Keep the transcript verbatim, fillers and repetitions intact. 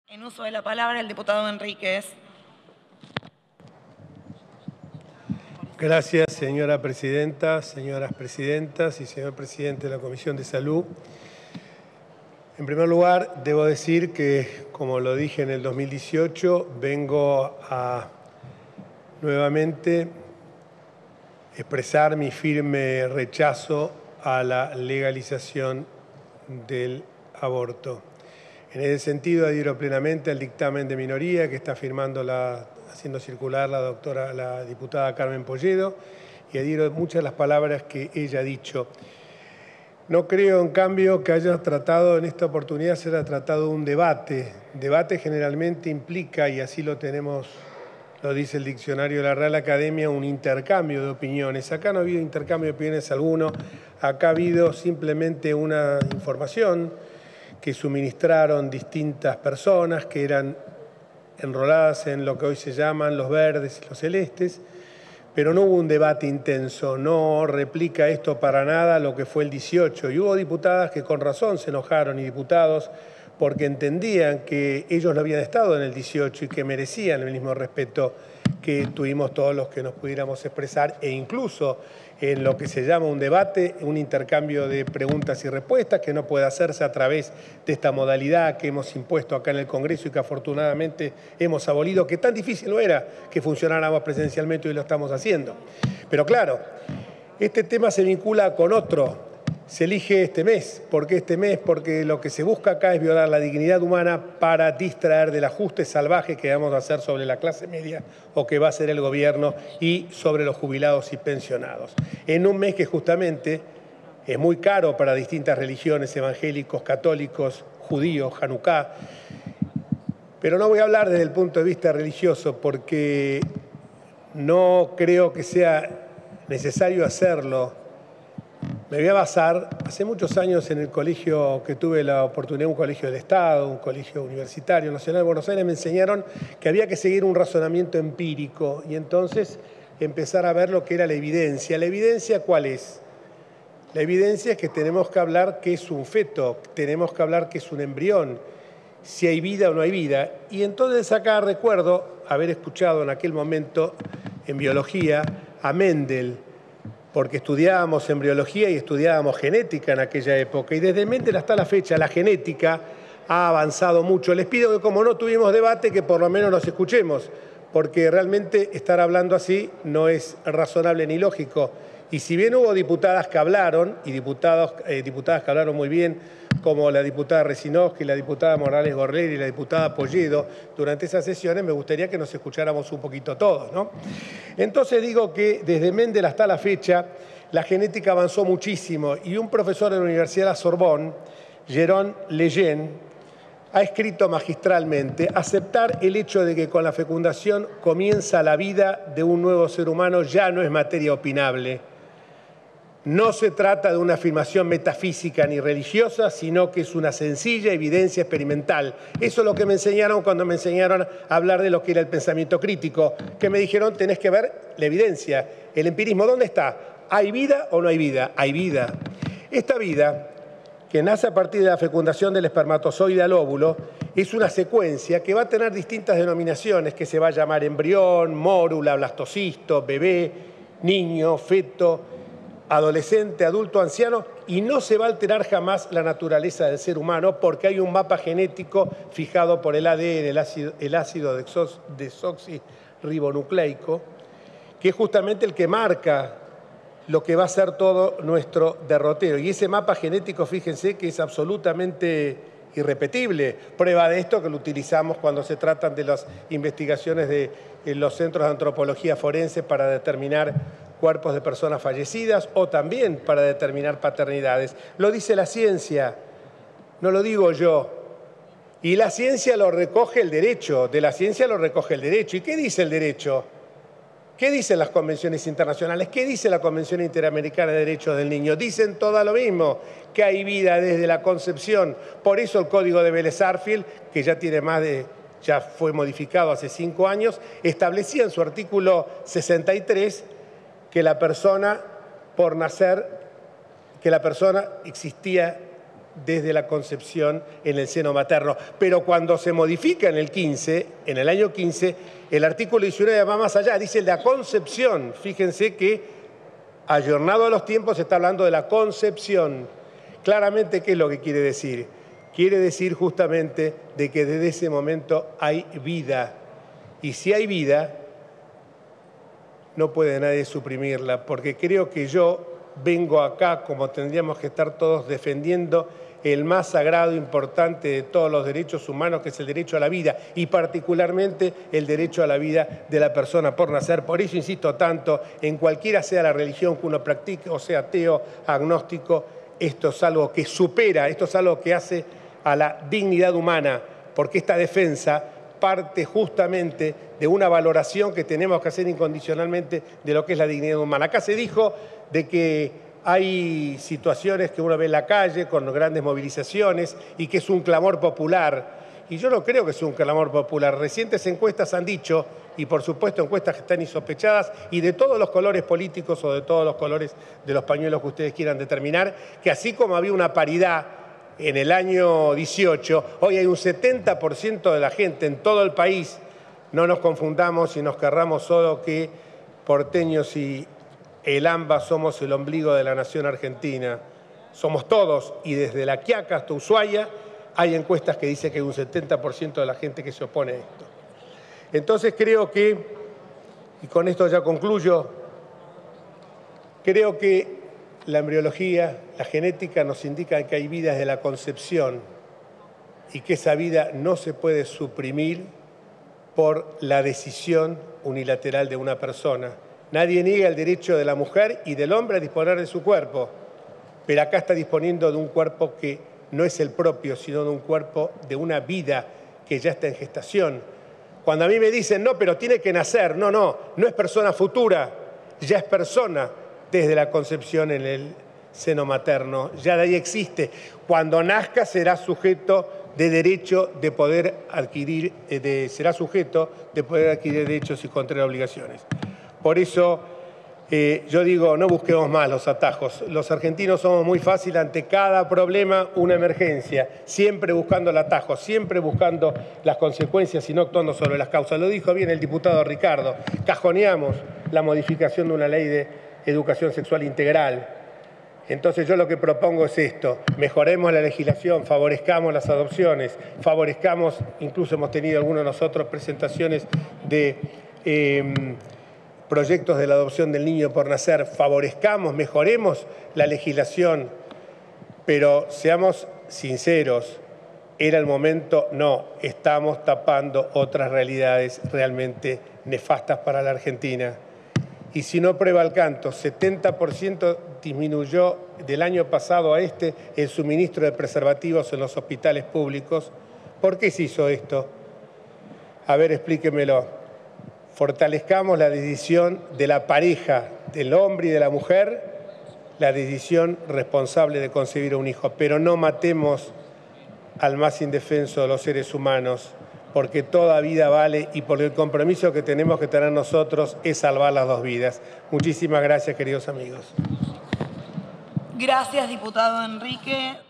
En uso de la palabra, el diputado Enríquez. Gracias, señora presidenta, señoras presidentas y señor presidente de la Comisión de Salud. En primer lugar, debo decir que, como lo dije en el dos mil dieciocho, vengo a nuevamente expresar mi firme rechazo a la legalización del aborto. En ese sentido, adhiero plenamente al dictamen de minoría que está firmando la, haciendo circular la doctora, la diputada Carmen Polledo, y adhiero a muchas de las palabras que ella ha dicho. No creo, en cambio, que haya tratado, en esta oportunidad, se haya tratado un debate. Debate generalmente implica, y así lo tenemos, lo dice el diccionario de la Real Academia, un intercambio de opiniones. Acá no ha habido intercambio de opiniones alguno, acá ha habido simplemente una información que suministraron distintas personas que eran enroladas en lo que hoy se llaman los verdes y los celestes, pero no hubo un debate intenso, no replica esto para nada lo que fue el dieciocho. Y hubo diputadas que con razón se enojaron y diputados porque entendían que ellos no habían estado en el dieciocho y que merecían el mismo respeto que tuvimos todos los que nos pudiéramos expresar, e incluso en lo que se llama un debate, un intercambio de preguntas y respuestas que no puede hacerse a través de esta modalidad que hemos impuesto acá en el Congreso y que afortunadamente hemos abolido, que tan difícil no era que funcionáramos presencialmente y lo estamos haciendo. Pero claro, este tema se vincula con otro. Se elige este mes. ¿Por qué este mes? Porque lo que se busca acá es violar la dignidad humana para distraer del ajuste salvaje que vamos a hacer sobre la clase media o que va a hacer el gobierno y sobre los jubilados y pensionados. En un mes que justamente es muy caro para distintas religiones, evangélicos, católicos, judíos, Hanukkah. Pero no voy a hablar desde el punto de vista religioso porque no creo que sea necesario hacerlo. Me voy a basar, hace muchos años en el colegio que tuve la oportunidad, un colegio del Estado, un colegio universitario nacional de Buenos Aires, me enseñaron que había que seguir un razonamiento empírico y entonces empezar a ver lo que era la evidencia. ¿La evidencia cuál es? La evidencia es que tenemos que hablar qué es un feto, tenemos que hablar qué es un embrión, si hay vida o no hay vida. Y entonces acá recuerdo haber escuchado en aquel momento en biología a Mendel, porque estudiábamos embriología y estudiábamos genética en aquella época. Y desde Mendel hasta la fecha la genética ha avanzado mucho. Les pido que como no tuvimos debate, que por lo menos nos escuchemos, porque realmente estar hablando así no es razonable ni lógico. Y si bien hubo diputadas que hablaron, y diputados, eh, diputadas que hablaron muy bien, como la diputada Resinowski, la diputada Morales Gorleri y la diputada Polledo, durante esas sesiones me gustaría que nos escucháramos un poquito todos, ¿no? Entonces digo que desde Mendel hasta la fecha la genética avanzó muchísimo y un profesor de la Universidad de la Sorbonne, Jérôme Lejeune, ha escrito magistralmente: aceptar el hecho de que con la fecundación comienza la vida de un nuevo ser humano ya no es materia opinable. No se trata de una afirmación metafísica ni religiosa, sino que es una sencilla evidencia experimental. Eso es lo que me enseñaron cuando me enseñaron a hablar de lo que era el pensamiento crítico, que me dijeron tenés que ver la evidencia, el empirismo. ¿Dónde está? ¿Hay vida o no hay vida? Hay vida. Esta vida, que nace a partir de la fecundación del espermatozoide al óvulo, es una secuencia que va a tener distintas denominaciones, que se va a llamar embrión, mórula, blastocisto, bebé, niño, feto, adolescente, adulto, anciano, y no se va a alterar jamás la naturaleza del ser humano porque hay un mapa genético fijado por el A D N, el ácido, el ácido desoxirribonucleico, que es justamente el que marca lo que va a ser todo nuestro derrotero. Y ese mapa genético, fíjense que es absolutamente irrepetible. Prueba de esto que lo utilizamos cuando se tratan de las investigaciones de en los centros de antropología forense para determinar cuerpos de personas fallecidas o también para determinar paternidades. Lo dice la ciencia, no lo digo yo. Y la ciencia lo recoge el derecho, de la ciencia lo recoge el derecho. ¿Y qué dice el derecho? ¿Qué dicen las convenciones internacionales? ¿Qué dice la Convención Interamericana de Derechos del Niño? Dicen todo lo mismo, que hay vida desde la concepción. Por eso el Código de Vélez-Sarsfield, que ya tiene más de, ya fue modificado hace cinco años, establecía en su artículo sesenta y tres que la persona, por nacer, que la persona existía desde la concepción en el seno materno. Pero cuando se modifica en el quince, en el año quince, el artículo diecinueve va más allá, dice la concepción. Fíjense que, ayornado a los tiempos, se está hablando de la concepción. Claramente, ¿qué es lo que quiere decir? Quiere decir justamente de que desde ese momento hay vida. Y si hay vida, no puede nadie suprimirla, porque creo que yo vengo acá, como tendríamos que estar todos defendiendo el más sagrado, importante de todos los derechos humanos, que es el derecho a la vida, y particularmente el derecho a la vida de la persona por nacer. Por eso insisto tanto, en cualquiera sea la religión que uno practique, o sea ateo, agnóstico, esto es algo que supera, esto es algo que hace a la dignidad humana, porque esta defensa parte justamente de una valoración que tenemos que hacer incondicionalmente de lo que es la dignidad humana. Acá se dijo de que hay situaciones que uno ve en la calle con grandes movilizaciones y que es un clamor popular. Y yo no creo que sea un clamor popular. Recientes encuestas han dicho, y por supuesto encuestas que están insospechadas y de todos los colores políticos o de todos los colores de los pañuelos que ustedes quieran determinar, que así como había una paridad en el año dieciocho, hoy hay un setenta por ciento de la gente en todo el país. No nos confundamos y nos querramos solo que porteños y el AMBA somos el ombligo de la nación argentina. Somos todos, y desde La Quiaca hasta Ushuaia hay encuestas que dicen que hay un setenta por ciento de la gente que se opone a esto. Entonces creo que, y con esto ya concluyo, creo que la embriología, la genética nos indica que hay vida desde la concepción y que esa vida no se puede suprimir por la decisión unilateral de una persona. Nadie niega el derecho de la mujer y del hombre a disponer de su cuerpo, pero acá está disponiendo de un cuerpo que no es el propio, sino de un cuerpo, de una vida que ya está en gestación. Cuando a mí me dicen, no, pero tiene que nacer, no, no, no es persona futura, ya es persona desde la concepción en el seno materno, ya de ahí existe. Cuando nazca será sujeto de derecho de poder adquirir, de, será sujeto de poder adquirir derechos y contraer obligaciones. Por eso eh, yo digo, no busquemos más los atajos. Los argentinos somos muy fáciles ante cada problema, una emergencia, siempre buscando el atajo, siempre buscando las consecuencias y no actuando sobre las causas. Lo dijo bien el diputado Ricardo, cajoneamos la modificación de una ley de educación sexual integral. Entonces yo lo que propongo es esto, mejoremos la legislación, favorezcamos las adopciones, favorezcamos, incluso hemos tenido algunos de nosotros presentaciones de eh, proyectos de la adopción del niño por nacer, favorezcamos, mejoremos la legislación, pero seamos sinceros, ¿era el momento? No, estamos tapando otras realidades realmente nefastas para la Argentina. Y si no prueba el canto, setenta por ciento disminuyó del año pasado a este el suministro de preservativos en los hospitales públicos. ¿Por qué se hizo esto? A ver, explíquemelo. Fortalezcamos la decisión de la pareja, del hombre y de la mujer, la decisión responsable de concebir un hijo, pero no matemos al más indefenso de los seres humanos, porque toda vida vale y porque el compromiso que tenemos que tener nosotros es salvar las dos vidas. Muchísimas gracias, queridos amigos. Gracias, diputado Enrique.